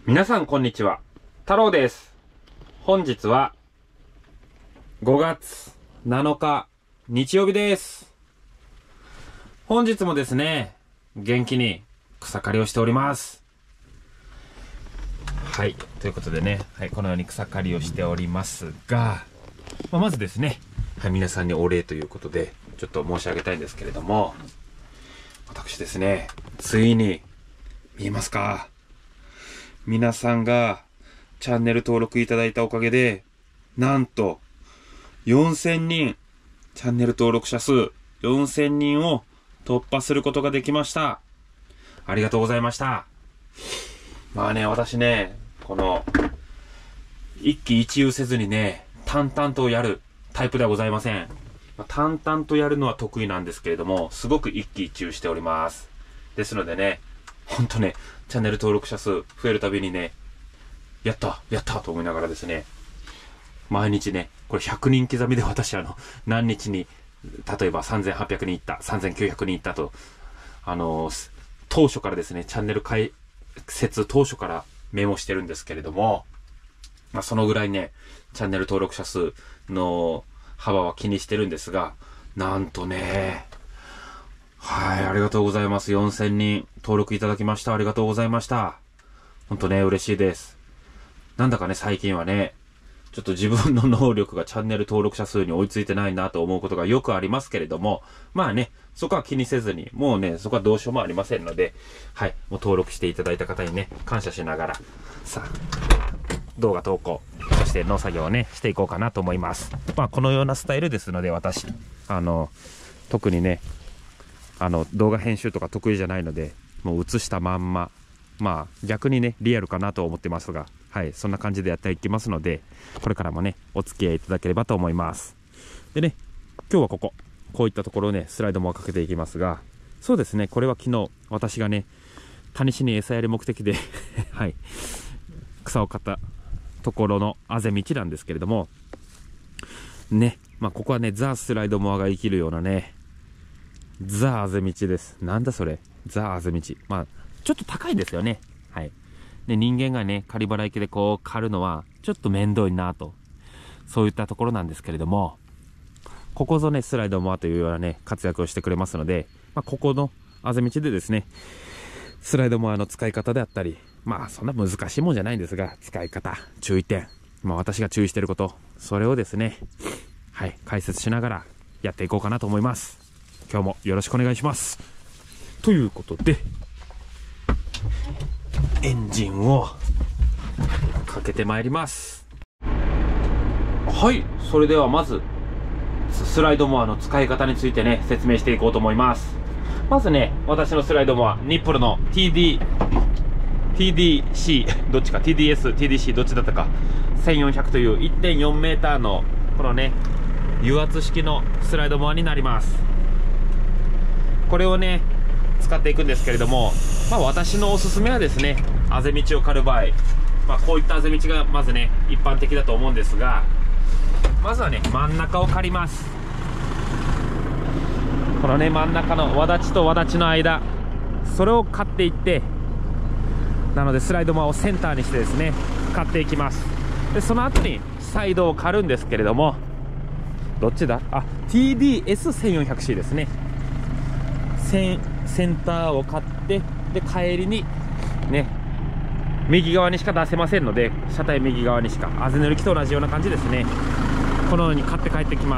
皆さんこんにちは。太郎です。本日は5月7日日曜日です。本日もですね、元気に草刈りをしております。はい。ということでね、はい、このように草刈りをしておりますが、まずですね、はい、皆さんにお礼ということで、ちょっと申し上げたいんですけれども、私ですね、ついに、見えますか？皆さんがチャンネル登録いただいたおかげで、なんと4000人、チャンネル登録者数4000人を突破することができました。ありがとうございました。まあね、私ね、この一喜一憂せずにね、淡々とやるタイプではございません。淡々とやるのは得意なんですけれども、すごく一喜一憂しております。ですのでね、ほんとね、チャンネル登録者数増えるたびにね、やったと思いながらですね、毎日ね、これ100人刻みで私何日に、例えば3800人いった、3900人いったと、当初からですね、チャンネル開設当初からメモしてるんですけれども、そのぐらいね、チャンネル登録者数の幅は気にしてるんですが、なんとね、はい、ありがとうございます。4000人登録いただきました。ありがとうございました。ほんとね、嬉しいです。なんだかね、最近はね、ちょっと自分の能力がチャンネル登録者数に追いついてないなと思うことがよくありますけれども、まあね、そこは気にせずに、もうね、そこはどうしようもありませんので、はい、もう登録していただいた方にね、感謝しながら、さあ、動画投稿、そして農作業をね、していこうかなと思います。このようなスタイルですので、私、特にね、動画編集とか得意じゃないので、もう映したまんま、逆にね、リアルかなと思ってますが、はい、そんな感じでやっていきますので、これからもね、お付き合いいただければと思います。でね、今日はこういったところをね、スライドもかけていきますが、そうですね、これは昨日、私がね、タニシに餌やり目的で、はい、草を刈ったところのあぜ道なんですけれども、ね、ここはね、ザ・スライドモアが生きるようなね、ザ・あぜ道です。なんだそれ。ザ・あぜ道。ちょっと高いですよね。はい。で、人間がね、刈り払い機でこう刈るのは、ちょっと面倒いなと。そういったところなんですけれども、ここぞね、スライドモアというようなね、活躍をしてくれますので、ここのあぜ道でですね、スライドモアの使い方であったり、そんな難しいもんじゃないんですが、使い方、注意点、私が注意していること、それをですね、はい、解説しながらやっていこうかなと思います。今日もよろしくお願いします。ということで、エンジンをかけてまいります。はい、それではまずスライドモアの使い方についてね、説明していこうと思います。まずね、私のスライドモア、ニップルの TDC どっちか TDC どっちだったか1400という 1.4 メーターのこのね、油圧式のスライドモアになります。これをね、使っていくんですけれども、私のおすすめはですね、あぜ道を刈る場合、こういったあぜ道がまずね、一般的だと思うんですが、まずはね、真ん中を刈ります。このね、真ん中のわだちとわだちの間、それを刈っていって、なのでスライドモアをセンターにしてですね、刈っていきます。で、その後にサイドを刈るんですけれども、どっちだ？TDS1400C ですね。センターを買って、で帰りにね、右側にしか出せませんので、車体右側にしか、あぜ塗り機と同じような感じですね。このように買って帰ってきます。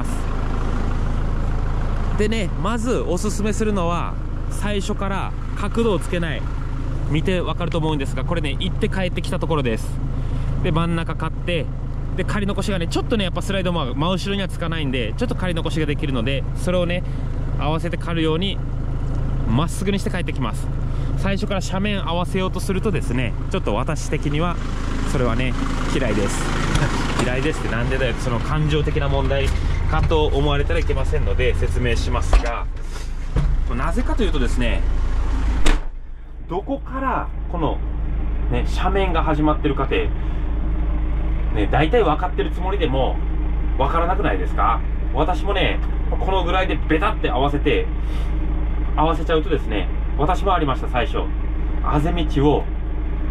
でね、まずおすすめするのは、最初から角度をつけない、見てわかると思うんですが、これね、行って帰ってきたところです。で、真ん中買って、で刈り残しがね、ちょっとね、やっぱスライドも真後ろにはつかないんで、ちょっと刈り残しができるので、それをね、合わせて刈るようにまっすぐにして帰ってきます。最初から斜面合わせようとするとですね、ちょっと私的にはそれはね、嫌いです嫌いですってなんでだよ、その感情的な問題かと思われたらいけませんので説明しますが、なぜかというとですね、どこからこの、ね、斜面が始まってるかって、ね、大体分かってるつもりでも分からなくないですか？私もね、このぐらいでベタって合わせちゃうとですね、私もありました。最初あぜ道を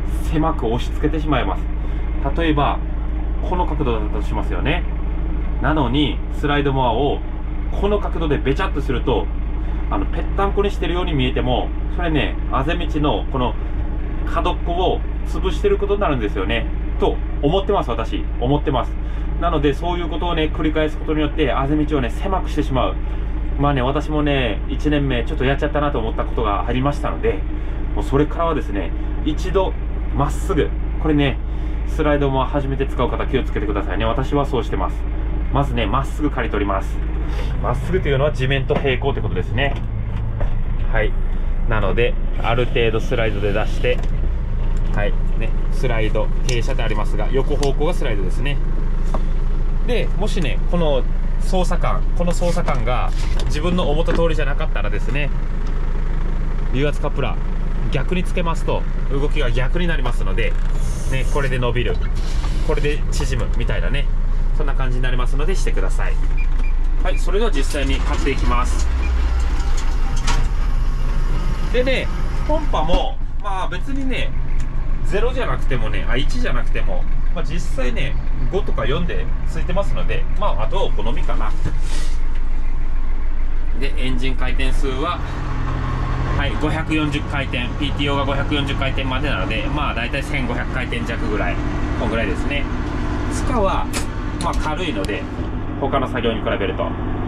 狭く押し付けてしまいます。例えばこの角度だったとしますよね。なのにスライドモアをこの角度でベチャッとするとぺったんこにしてるように見えても、それね、あぜ道のこの角っこを潰してることになるんですよねと思ってます。私思ってます。なのでそういうことをね繰り返すことによってあぜ道をね狭くしてしまう。まあね、私もね1年目ちょっとやっちゃったなと思ったことがありましたので、もうそれからはですね、一度まっすぐ、これねスライドも初めて使う方気をつけてくださいね。私はそうしてます。まずねまっすぐ刈り取ります。まっすぐというのは地面と平行ってことですね。はい、なのである程度スライドで出して、はいね、スライド傾斜でありますが横方向がスライドですね。でもしねこの操作感が自分の思った通りじゃなかったらですね、油圧カップラー逆につけますと動きが逆になりますので、ね、これで伸びる、これで縮むみたいなね、そんな感じになりますのでしてください。はい、それでは実際に買っていきます。でね、コンパもまあ別にね0じゃなくてもね、1じゃなくても、まあ、実際ね5とか4でついてますので、まああとはお好みかな。でエンジン回転数ははい540回転、 PTO が540回転までなので、まあ大体1500回転弱ぐらい、こんぐらいですね。負荷はまあ軽いので他の作業に比べると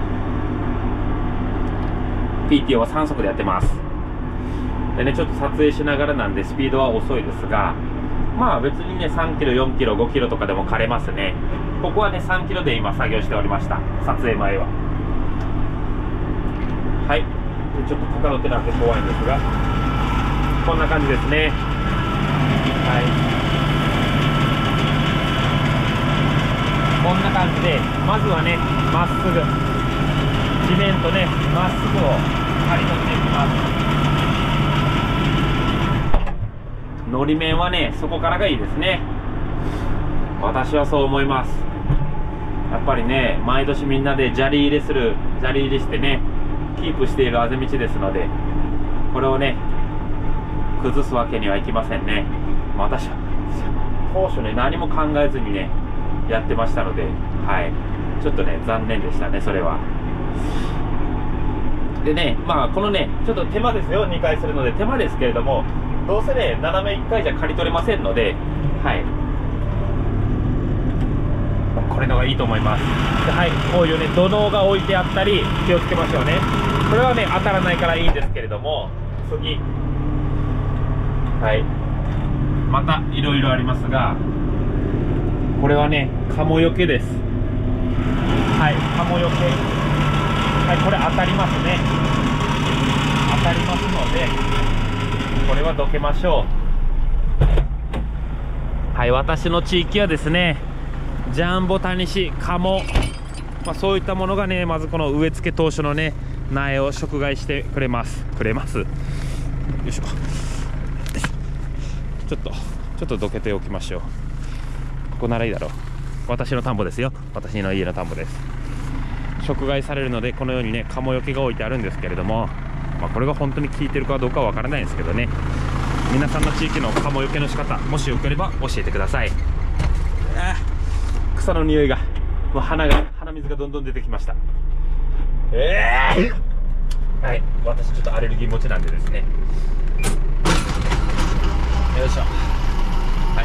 PTO は3速でやってます。でね、ちょっと撮影しながらなんでスピードは遅いですが、まあ別にね3キロ4キロ5キロとかでも枯れますね。ここはね3キロで今作業しておりました、撮影前は。はい、でちょっと高の手なんで怖いんですが、こんな感じですね。はい、こんな感じでまずはねまっすぐ地面とねまっすぐを刈り取っていきます。のり面はねそこからがいいですね。私はそう思います。やっぱりね毎年みんなで砂利入れしてねキープしているあぜ道ですので、これをね崩すわけにはいきませんね。私は当初ね何も考えずにねやってましたので、はい、ちょっとね残念でしたね、それは。でね、まあこのねちょっと手間ですよ、2回するので手間ですけれども、どうせね斜め1回じゃ刈り取れませんので、はい、これのがいいと思います。で、はい、こういうね土のうが置いてあったり気をつけましょうね。これはね当たらないからいいんですけれども、次、はい、またいろいろありますが、これはねカモよけです。はい、カモよけ、はい、これ当たりますね。当たりますのでこれはどけましょう。はい、私の地域はですねジャンボタニシ、カモ、まあ、そういったものがねまずこの植え付け当初のね苗を食害してくれます。よいしょ、ちょっとどけておきましょう。ここならいいだろう。私の田んぼですよ、私の家の田んぼです。食害されるのでこのようにねカモよけが置いてあるんですけれども、まあ、これが本当に効いてるかどうかはわからないんですけどね、皆さんの地域のカモよけの仕方もしよければ教えてください。草の匂いが、もう鼻水がどんどん出てきました。はい、私ちょっとアレルギー持ちなんでですね、よいしょ、はい、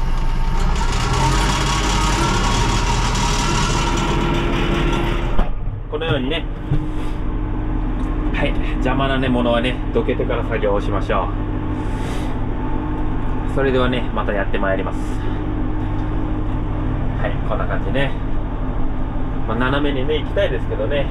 このようにね、はい、邪魔なねものはねどけてから作業をしましょう。それではねまたやってまいります。はい、こんな感じね、まあ、斜めにね行きたいですけどね、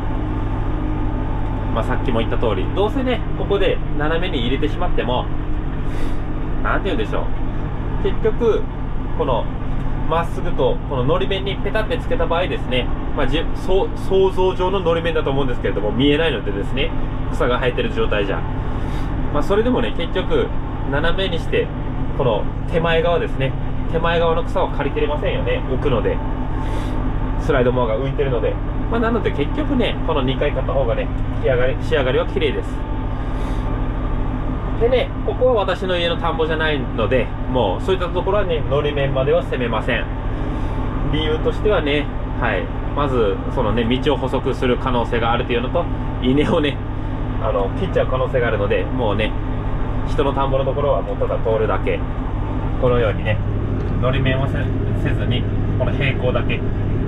まあ、さっきも言った通りどうせねここで斜めに入れてしまってもなんて言うんでしょう、結局このまっすぐとこののり面にペタってつけた場合ですね、まあ、想像上ののり面だと思うんですけれども見えないのでですね、草が生えてる状態じゃ、まあ、それでもね結局斜めにしてこの手前側ですね、手前側の草を刈り切れませんよね、置くのでスライドモアが浮いてるので、まあ、なので結局ねこの2回買った方がね仕上がりは綺麗です。 でね、ここは私の家の田んぼじゃないので、もうそういったところはね、のり面までは攻めません。理由としてはね、はい、まずそのね、道を補足する可能性があるというのと、稲をね、切っちゃう可能性があるので、もうね、人の田んぼのところはもうただ通るだけ、このようにね、のり面をせずに、この平行だけ、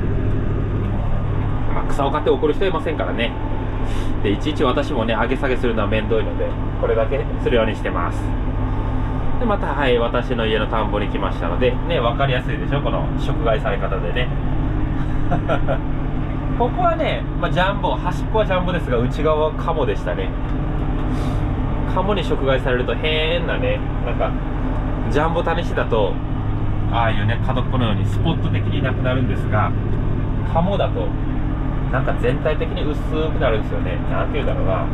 まあ、草を刈って送る人はいませんからね。で、いちいち私もね、上げ下げするのは面倒いので、これだけするようにしてます。で、また、はい、私の家の田んぼに来ましたので、ね、分かりやすいでしょ、この食害され方でね。ここはね、まあ、ジャンボ、端っこはジャンボですが、内側はカモでしたね。カモに食害されると変なね、なんか、ジャンボタニシだと、ああいうね、角っこのようにスポット的になくなるんですが、カモだと、なんか全体的に薄くなるんですよね。なんていうんだろうな。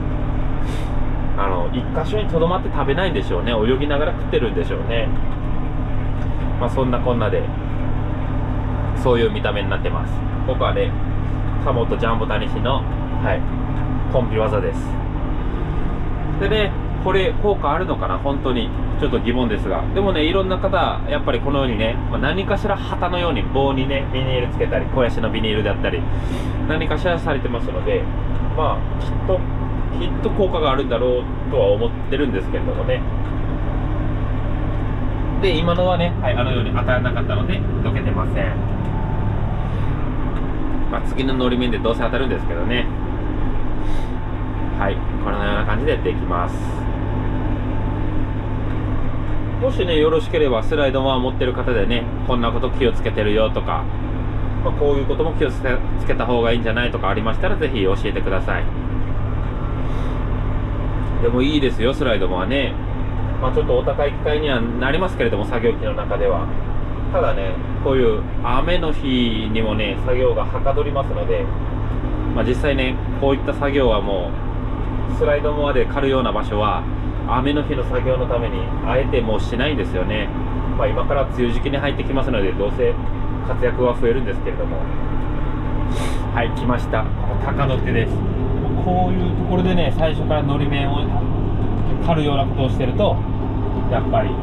一箇所にとどまって食べないんでしょうね。泳ぎながら食ってるんでしょうね。まあそんなこんなで、そういう見た目になってます。ここはね、カモとジャンボタニシの、はい、コンビ技です。でね、これ効果あるのかな、本当にちょっと疑問ですが、でもね、いろんな方やっぱりこのようにね、何かしら旗のように棒にねビニールつけたり、肥やしのビニールであったり何かしらされてますので、まあきっと効果があるんだろうとは思ってるんですけれどもね。で、今のはね、はい、あのように当たらなかったのでどけてません。まあ次ののり面でどうせ当たるんですけどね。はい、このような感じでやっていきます。もしね、よろしければスライドマンを持ってる方でね、こんなこと気をつけてるよとか、まあ、こういうことも気をつけた方がいいんじゃないとかありましたら、ぜひ教えてください。でもいいですよ、スライドマンはね。まあ、ちょっとお高い機械にはなりますけれども、作業機の中では。ただね、こういう雨の日にもね、作業がはかどりますので、まあ、実際ね、こういった作業はもう、スライドマンで刈るような場所は、雨の日の作業のためにあえてもうしないんですよね。まあ、今から梅雨時期に入ってきますので、どうせ活躍は増えるんですけれども。はい、来ました。高野手です。こういうところでね、最初からのり面を刈るようなことをしてると、やっぱり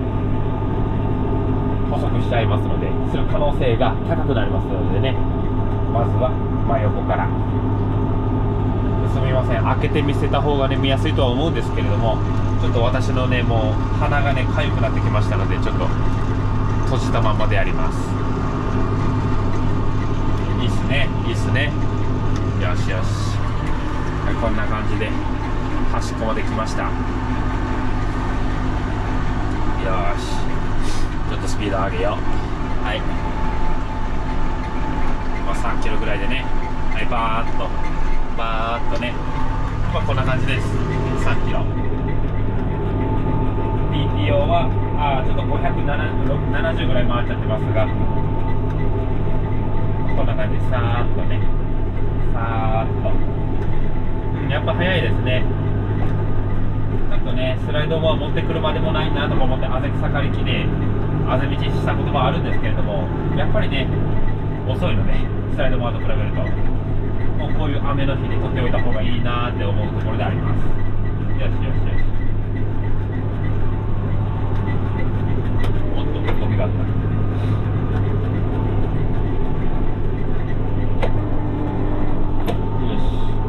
細くしちゃいますので、する可能性が高くなりますのでね、まずは真横から。すみません、開けて見せた方がね、見やすいとは思うんですけれども、ちょっと私のね、もう鼻がね、痒くなってきましたので、ちょっと閉じたままでやります。いいっすね、いいっすね。よしよし、はい、こんな感じで端っこまで来ました。よし、ちょっとスピード上げよう。はい、まあ、3キロぐらいでね、はい、バーッとね、まあ、こんな感じです。3キロ TTO はちょっと570ぐらい回っちゃってますが、こんな感じでさーっとね、さーっと、やっぱ早いですね。ちょっとね、スライドも持ってくるまでもないなとか思って、あぜ草刈り機であぜ道したこともあるんですけれども、やっぱりね、遅いので、スライドモアと比べると、もうこういう雨の日に取っておいた方がいいなって思うところであります。よしよしよし。もっとゴミがあった。よし。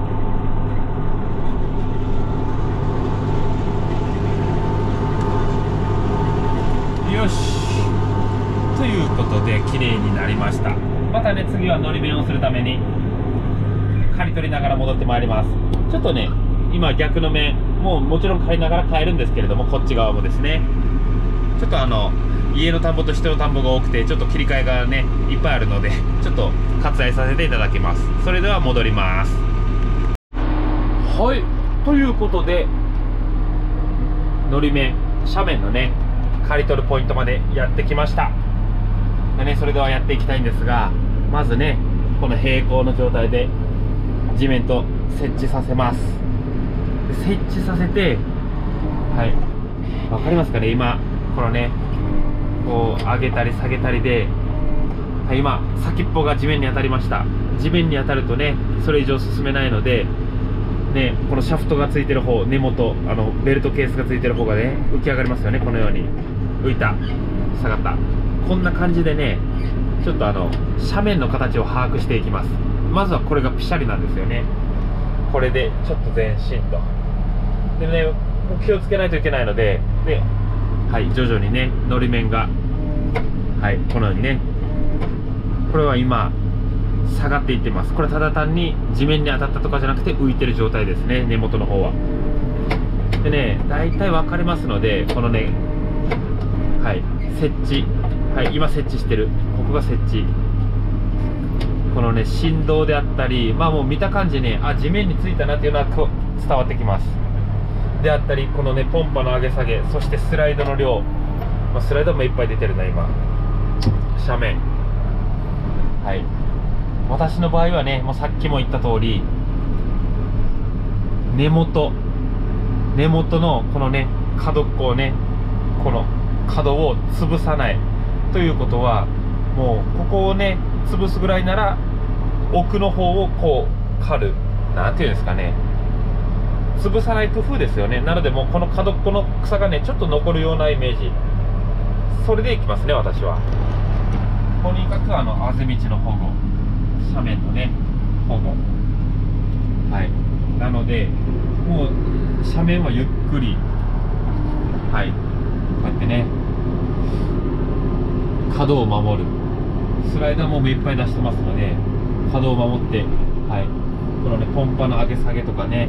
よし。ということで、綺麗になりました。またね、次はのり面をするために刈り取りながら戻ってまいります。ちょっとね、今逆の面もちろん刈りながら変えるんですけれども、こっち側もですね、ちょっと家の田んぼと人の田んぼが多くて、ちょっと切り替えがねいっぱいあるので、ちょっと割愛させていただきます。それでは戻ります。はい、ということで、のり面斜面のね刈り取るポイントまでやってきました。でね、それではやっていきたいんですが、まずね、この平行の状態で地面と設置させます。設置させて、はい、わかりますかね、今このね、こう上げたり下げたりで、はい、今先っぽが地面に当たりました。地面に当たるとね、それ以上進めないので、 ね、このシャフトがついてる方、根元、ベルトケースがついてる方がね浮き上がりますよね。このように浮いた、下がった、こんな感じでね、ちょっと斜面の形を把握していきます。まずはこれがピシャリなんですよね。これでちょっと前進と、でね、気をつけないといけないので、はい、徐々にねのり面が、はい、このようにね、これは今下がっていってます。これただ単に地面に当たったとかじゃなくて浮いてる状態ですね、根元の方は。でね、大体分かりますので、このね、はい、設置、はい、今設置してる、ここが設置、このね振動であったり、まあもう見た感じね、地面についたなっていうのは伝わってきます。であったり、このねポンパの上げ下げ、そしてスライドの量、スライドもいっぱい出てるな今、斜面、はい、私の場合はね、もうさっきも言った通り、根元のこのね角っこをね、この角を潰さないということは、もうここをね潰すぐらいなら奥の方をこう刈る、なんていうんですかね、潰さない工夫ですよね。なのでもうこの角っこの草がねちょっと残るようなイメージ、それでいきますね私は。とにかくあぜ道の保護、斜面のね保護、はい、なのでもう斜面はゆっくり、はい、こうやってね角を守る、スライダーも目いっぱい出してますので角を守って、はい、このねポンパの上げ下げとかね、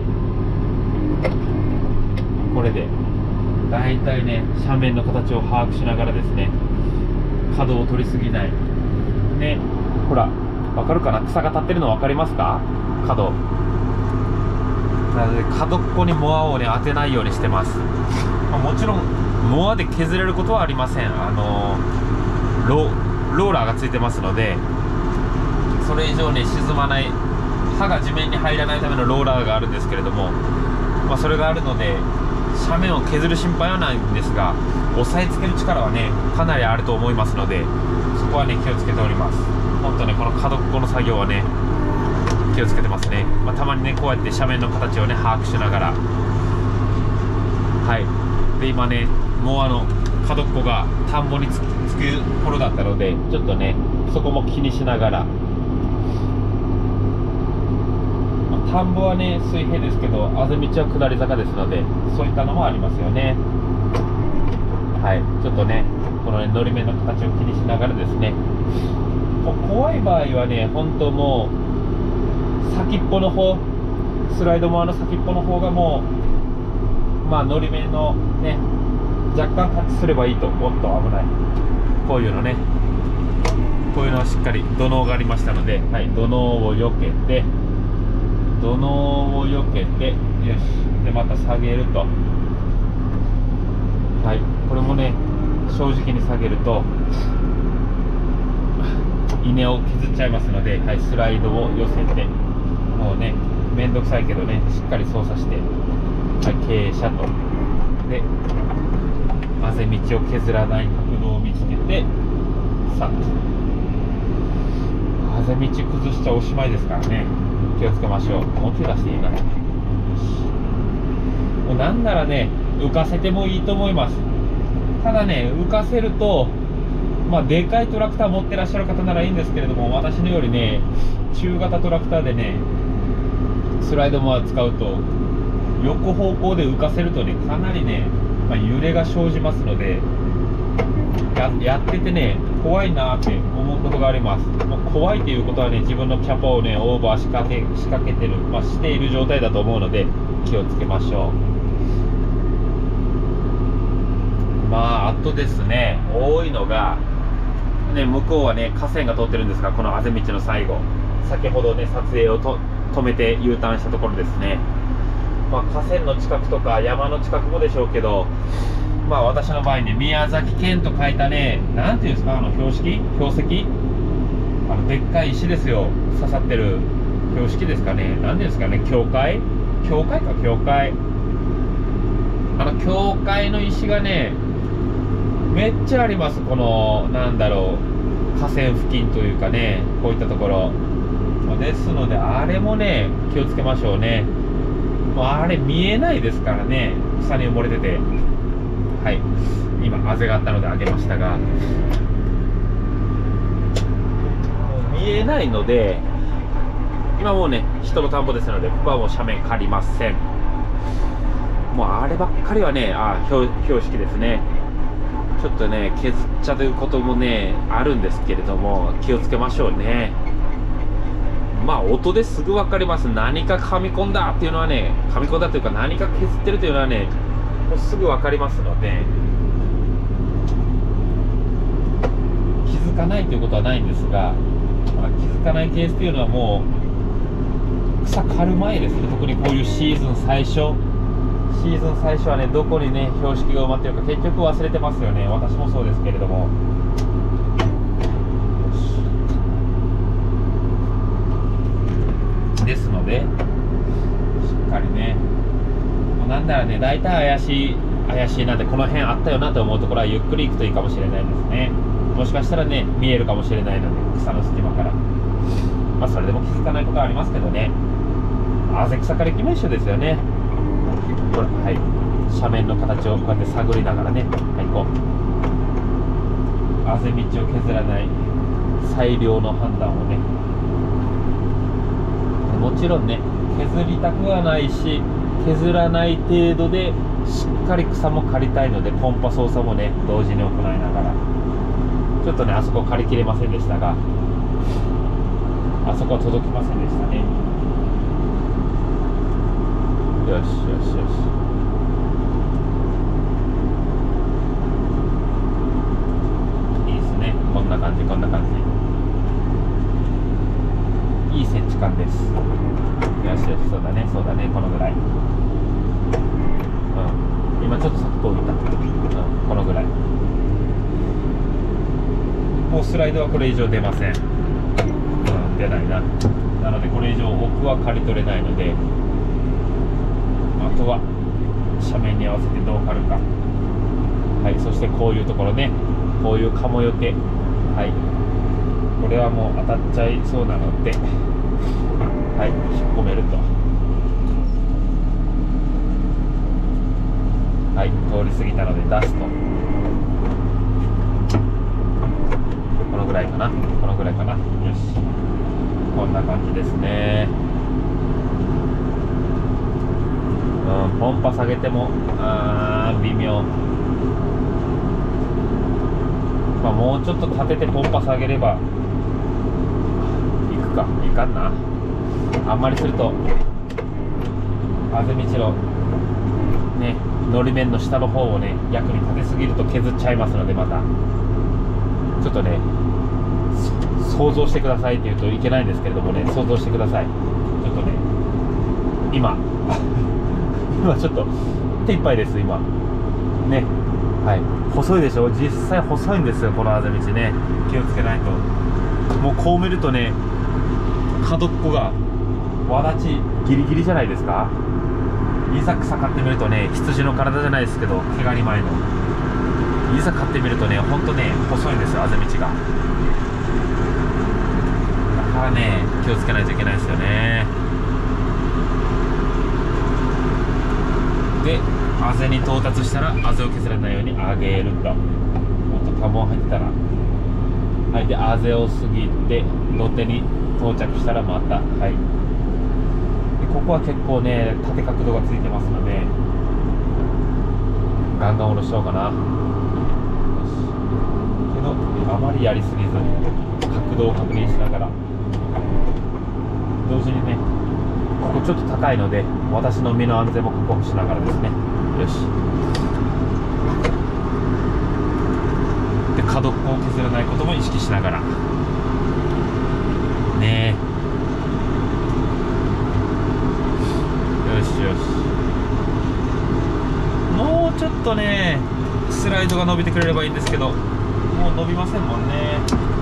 これでだいたいね斜面の形を把握しながらですね、角を取りすぎないね。ほら分かるかな、草が立ってるの分かりますか、角なので角っこにモアをね当てないようにしてます。もちろんモアで削れることはありません。ローラーがついてますので、それ以上に沈まない、刃が地面に入らないためのローラーがあるんですけれども、それがあるので斜面を削る心配はないんですが、押さえつける力はねかなりあると思いますので、そこはね気をつけております。本当ねこの角っこの作業はね気をつけてますね。たまにねこうやって斜面の形をね把握しながら、はい、で今ねもう角っこが田んぼにつく頃だったので、ちょっとねそこも気にしながら、田んぼはね水平ですけど、あぜ道は下り坂ですので、そういったのもありますよね。はい、ちょっとねこのねのり面の形を気にしながらですね、怖い場合はね本当もう先っぽの方、スライドも先っぽの方がもうのり面のね若干タッチすればいいと。おっと危ない、こういうのね、こういうのはしっかり土のうがありましたので、はい、土のうを避けて、土のうを避けて、よし、でまた下げると、はい、これもね正直に下げると稲を削っちゃいますので、はい、スライドを寄せて、もうねめんどくさいけどねしっかり操作して、はい、傾斜とであぜ道を削らない角度を見つけて、さあぜ道崩しちゃおしまいですからね、気をつけましょう。もう手出していいかな、もうなんならね浮かせてもいいと思います。ただね浮かせるとでかいトラクター持ってらっしゃる方ならいいんですけれども、私のよりね中型トラクターでねスライドモア使うと横方向で浮かせるとねかなりね、揺れが生じますので、やっててね怖いなって思うことがあります。怖いということはね、自分のキャパをねオーバー仕掛けてる、している状態だと思うので気をつけましょう。あとですね、多いのがね、向こうはね河川が通ってるんですが、このあぜ道の最後、先ほどね撮影を止めて U ターンしたところですね、河川の近くとか山の近くもでしょうけど、私の場合ね宮崎県と書いたね、なんていうんですか、標石、でっかい石ですよ、刺さってる標識ですかね、なんていうんですかね、教会教会の石がねめっちゃあります。このなんだろう、河川付近というかね、こういったところですので、あれもね気をつけましょうね。 もうあれ見えないですからね、草に埋もれてて。はい、今あぜがあったので上げましたが、もう見えないので、今もうね人の田んぼですので、ここはもう斜面借りません。もうあればっかりはね、標識ですね。ちょっとね削っちゃうこともねあるんですけれども、気をつけましょうね。まあ音ですぐ分かります。何か噛み込んだっていうのはね、噛み込んだというか何か削ってるというのはね、もうすぐ分かりますので、気づかないということはないんですが、気づかないケースというのはもう草刈る前ですね。特にこういうシーズン最初はね、どこにね標識が埋まっているか結局忘れてますよね。私もそうですけれども。ですのでしっかりね、なんならね、大体怪しいなんて、この辺あったよなと思うところはゆっくり行くといいかもしれないですね。もしかしたらね見えるかもしれないので、草の隙間から、それでも気づかないことはありますけどね。あぜ草刈り機も一緒ですよね。これ、はい、斜面の形をこうやって探りながらね、はい、こうあぜ道を削らない最良の判断をね、もちろんね削りたくはないし、削らない程度でしっかり草も刈りたいので、コンパ操作もね同時に行いながら、ちょっとねあそこ刈りきれませんでしたが、あそこは届きませんでしたね。よしよしよし、いいですね。こんな感じ、こんな感じ、いい接地感です。よしよし、そうだねそうだね、このぐらい、今ちょっと先っぽ浮いた、このぐらい。もうスライドはこれ以上出ません。出ないな。なのでこれ以上奥は刈り取れないので、あとは斜面に合わせてどう刈るか。はい、そしてこういうところね、こういうカモよけ、はい、これはもう当たっちゃいそうなので、はい、引っ込めると、はい、通り過ぎたので出すと、このぐらいかな、このぐらいかな。よし、こんな感じですね。ポンパ下げても微妙。もうちょっと立ててポンパ下げればいくか、いかんな。あんまりするとあぜ道のねのり面の下の方をね逆に立てすぎると削っちゃいますので、またちょっとね想像してくださいって言うといけないんですけれどもね、想像してください。ちょっとね今ちょっと手いっぱいです、今ね。はい、細いでしょ。実際細いんですよ、このあぜ道ね。気をつけないと。もうこう見るとね、角っこがわだちギリギリじゃないですか。いざ草買ってみるとね、羊の体じゃないですけど、毛ガニ前のいざ買ってみるとね、ほんとね細いんですよ、あぜ道が。だからね気をつけないといけないですよね。であぜに到達したらあぜを削らないように上げると。もっと多聞入ってたら、はい、であぜを過ぎて土手に到着したらまた、はい、でここは結構ね縦角度がついてますので、ガンガン下ろしようかな。けどあまりやりすぎず角度を確認しながら、同時にねここちょっと高いので私の身の安全も確保しながらですね。よし、で角っこを削らないことも意識しながらね。よしよし、もうちょっとねスライドが伸びてくれればいいんですけど、もう伸びませんもんね。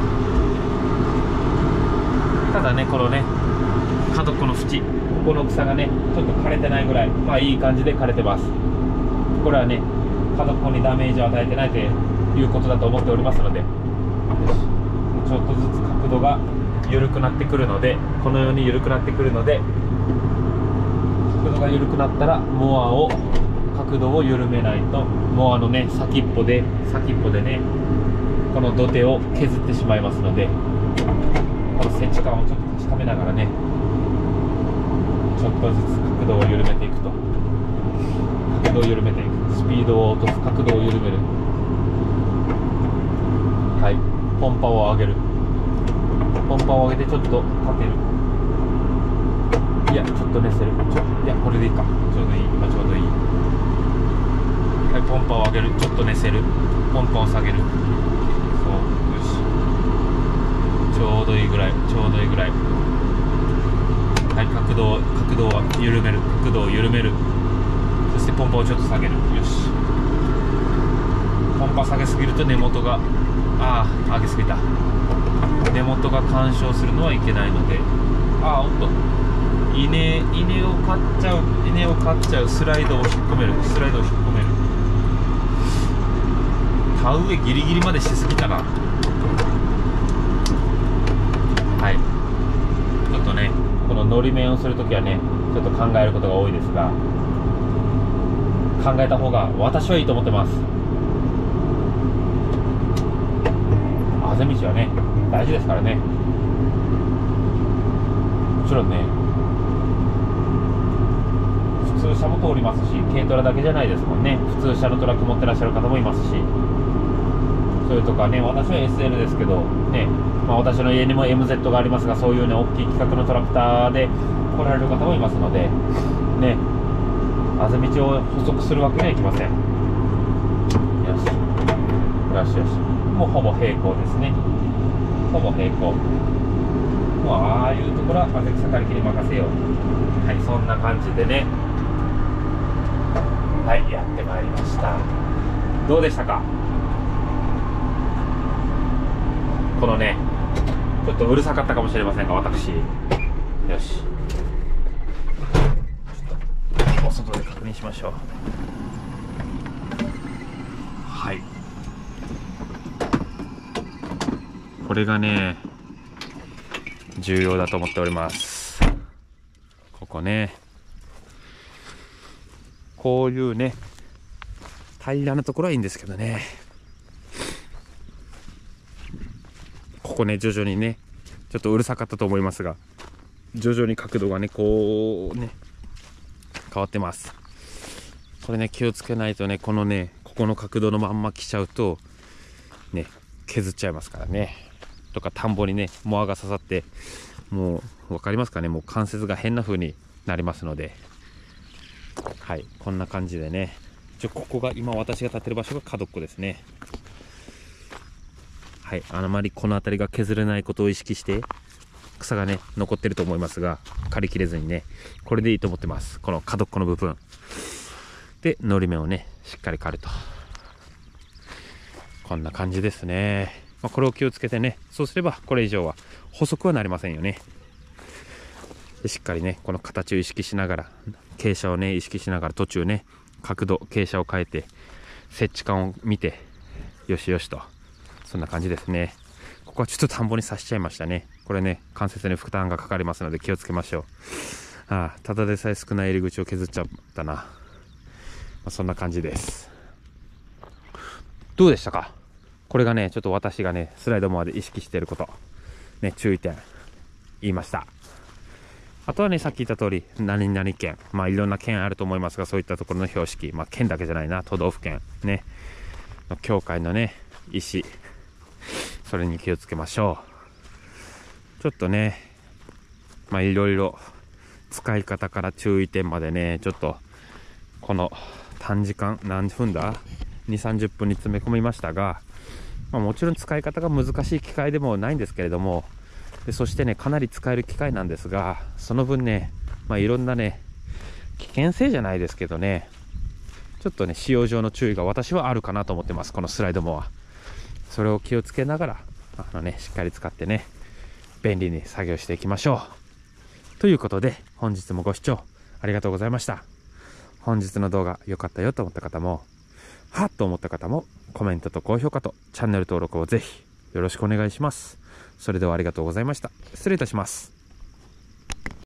ただねこのね角っこの縁、ここの草がねちょっと枯れてないぐらい、いい感じで枯れてます。これはね角っこにダメージを与えてないということだと思っておりますので、ちょっとずつ角度が緩くなってくるので、このように緩くなってくるので、 角度が緩くなったら角度を緩めないと、モアのね先っぽでねこの土手を削ってしまいますので、この接地感をちょっと確かめながらね、ちょっとずつ角度を緩めていくと、角度を緩めていく、スピードを落とす、角度を緩める。はい、ポンパを上げる、ポンパを上げてちょっと立てる、いやちょっとねせる、いやこれでいいか、ちょうどいい、今ちょうどいい。はい、ポンパを上げる、ちょっとねせる、ポンパを下げる、そう、よし、ちょうどいいぐらい、ちょうどいいぐらい。はい、角度は緩める、角度を緩める、そしてポンパをちょっと下げる。よし、ポンパ下げすぎると根元が上げすぎた、根元が干渉するのはいけないので、おっと稲を刈っちゃう、スライドを引っ込める、田植えギリギリまでしすぎたな。はい、ちょっとねこののり面をするときはねちょっと考えることが多いですが、考えた方が私はいいと思ってます。あぜ道はね大事ですからね。もちろんね普通車も通りますし、軽トラだけじゃないですもんね。普通車のトラック持ってらっしゃる方もいますし、それとかね、私は SL ですけどね、私の家にも MZ がありますが、そういうね大きい規格のトラクターで来られる方もいますのでね、あぜ道を補足するわけにはいきません。よしよし、もうほぼ平行ですね、ほぼ平行。もうああいうところは草刈り機に任せよう。はい、そんな感じでね、はい、やってまいりました。どうでしたか？このねちょっとうるさかったかもしれませんが、私、よし、ちょっとお外で確認しましょう。はい、これがね重要だと思っております。ここね、こういうね平らなところはいいんですけどね、ここね徐々にねちょっとうるさかったと思いますが、徐々に角度がねこうね変わってます。これね気をつけないとね、このねここの角度のまんま来ちゃうとね削っちゃいますからね。とか田んぼにねモアが刺さって、もう分かりますかね、もう関節が変な風になりますので、はい、こんな感じでね、ここが今私が立ってる場所が角っこですね。はい、あまりこの辺りが削れないことを意識して草がね残ってると思いますが、刈り切れずにね、これでいいと思ってます。この角っこの部分でのり面をねしっかり刈ると、こんな感じですね。これを気をつけてね、そうすればこれ以上は細くはなりませんよね。でしっかりねこの形を意識しながら、傾斜をね意識しながら、途中ね角度傾斜を変えて接地感を見て、よしよしと、そんな感じですね。ここはちょっと田んぼに刺しちゃいましたね。これね関節に負担がかかりますので気をつけましょう。ただでさえ少ない入り口を削っちゃったな。そんな感じです。どうでしたか？これがねちょっと私がねスライドモアで意識していることね、注意点言いました。あとはねさっき言った通り何々県、いろんな県あると思いますが、そういったところの標識、県だけじゃないな、都道府県ねの協会のね意思、それに気をつけましょう。ちょっとねいろいろ使い方から注意点までね、ちょっとこの短時間、何分だ 2,30 分に詰め込みましたが、もちろん使い方が難しい機械でもないんですけれども、そしてねかなり使える機械なんですが、その分ねいろんなね危険性じゃないですけどね、ちょっとね使用上の注意が私はあるかなと思ってます、このスライドモア。それを気をつけながらしっかり使ってね便利に作業していきましょう。ということで本日もご視聴ありがとうございました。本日の動画良かったよと思った方も、はっと思った方も、コメントと高評価とチャンネル登録をぜひよろしくお願いします。それではありがとうございました。失礼いたします。